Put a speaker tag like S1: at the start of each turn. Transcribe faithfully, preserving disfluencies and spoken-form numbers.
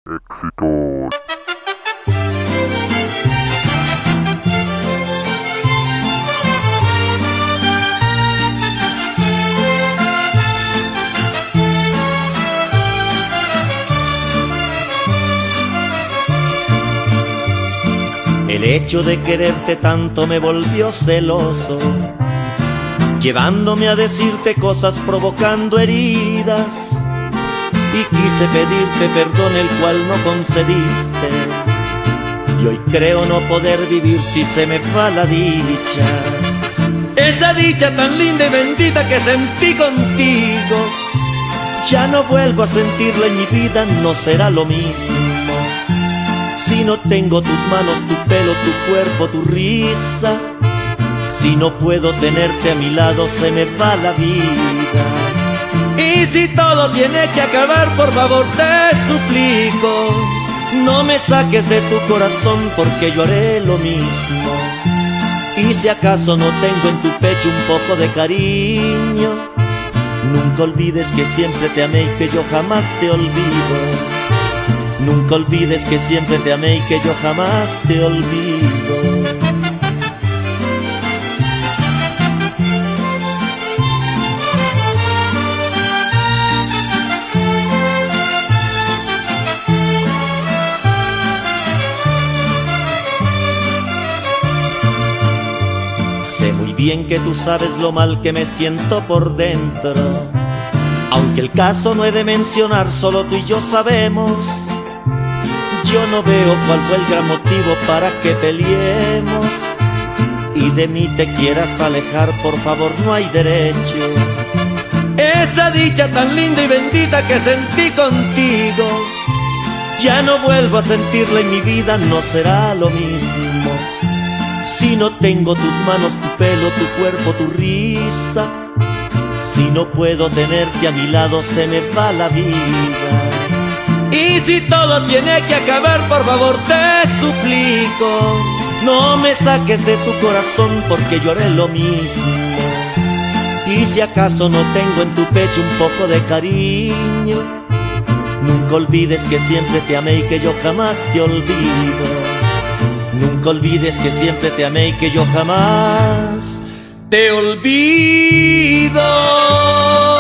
S1: Éxitos.
S2: El hecho de quererte tanto me volvió celoso, llevándome a decirte cosas provocando heridas, y quise pedirte perdón el cual no concediste, y hoy creo no poder vivir si se me va la dicha, esa dicha tan linda y bendita que sentí contigo. Ya no vuelvo a sentirla en mi vida, no será lo mismo si no tengo tus manos, tu pelo, tu cuerpo, tu risa. Si no puedo tenerte a mi lado, se me va la vida. Y si todo tiene que acabar, por favor te suplico, no me saques de tu corazón, porque yo haré lo mismo. Y si acaso no tengo en tu pecho un poco de cariño, nunca olvides que siempre te amé y que yo jamás te olvido. Nunca olvides que siempre te amé y que yo jamás te olvido. Sé muy bien que tú sabes lo mal que me siento por dentro, aunque el caso no he de mencionar, solo tú y yo sabemos. Yo no veo cuál fue el gran motivo para que peleemos, y de mí te quieras alejar, por favor no hay derecho. Esa dicha tan linda y bendita que sentí contigo, ya no vuelvo a sentirla en mi vida, no será lo mismo si no tengo tus manos, tu pelo, tu cuerpo, tu risa. Si no puedo tenerte a mi lado, se me va la vida. Y si todo tiene que acabar, por favor te suplico, no me saques de tu corazón, porque yo haré lo mismo. Y si acaso no tengo en tu pecho un poco de cariño, nunca olvides que siempre te amé y que yo jamás te olvido. Nunca olvides que siempre te amé y que yo jamás te olvido.